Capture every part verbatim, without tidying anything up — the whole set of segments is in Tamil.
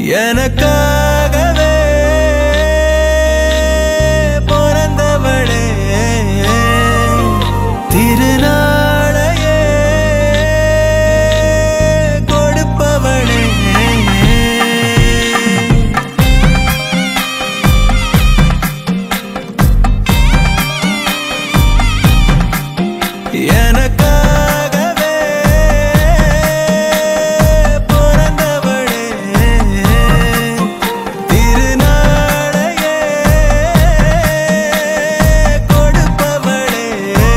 எனக்காகவே பிறந்தவளே திருநாளையே கொடுப்பவளே எனக்காகவே பிறந்தவளே திருநாளையே கொடுப்பவளே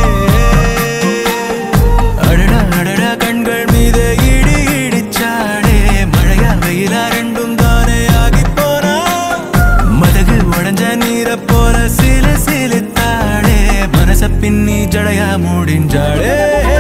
அடடா அடடா கண்கள் மீது இடி இடிச்சாடே மழையா வெயிலா ரெண்டும் தானே ஆகி போனா மதகு உடஞ்ச நீரை போல சில சிலித்தாடே மனச பின்னி ஜடையா முடிஞ்சாடே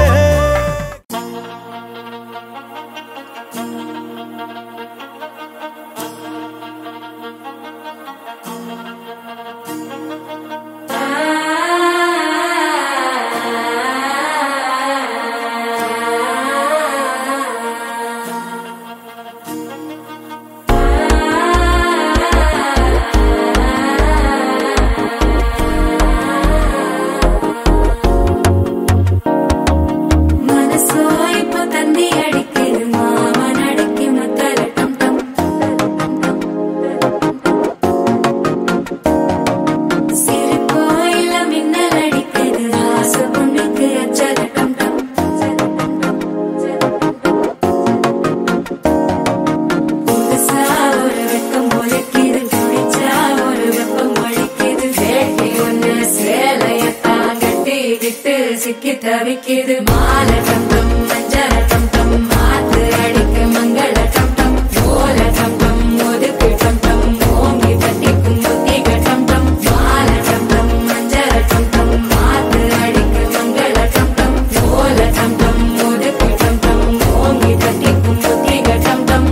சிக்கி தவிக்கிது மால டம் டம் மஞ்சள டம் டம் மாத்து அடிக்க மங்கள டம் டம் ஓல டம் டம் ஒதுக்கு டம் டம் ஓங்கி தட்டிக்கும் புத்திக டம் டம் மால டம் டம் மஞ்சள டம் டம் மாத்து அடிக்க மங்கள டம் டம் ஓல டம் டம் ஒதுக்கு டம் டம் ஓங்கி தட்டிக்கும் புத்திக டம் டம்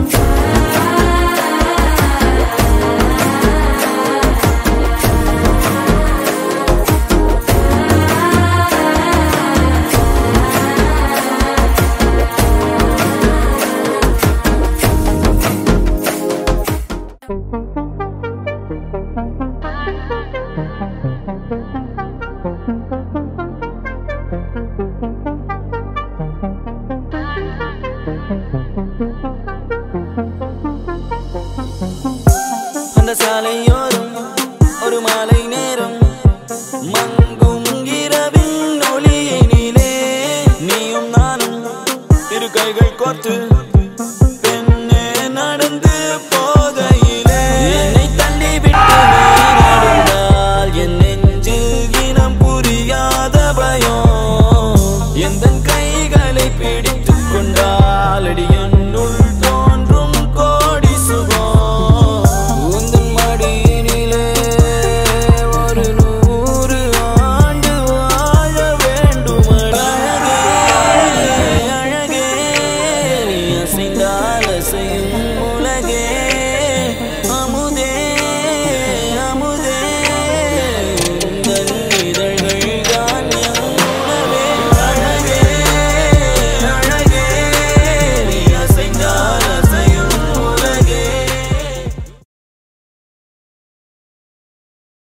அந்த சாலையோ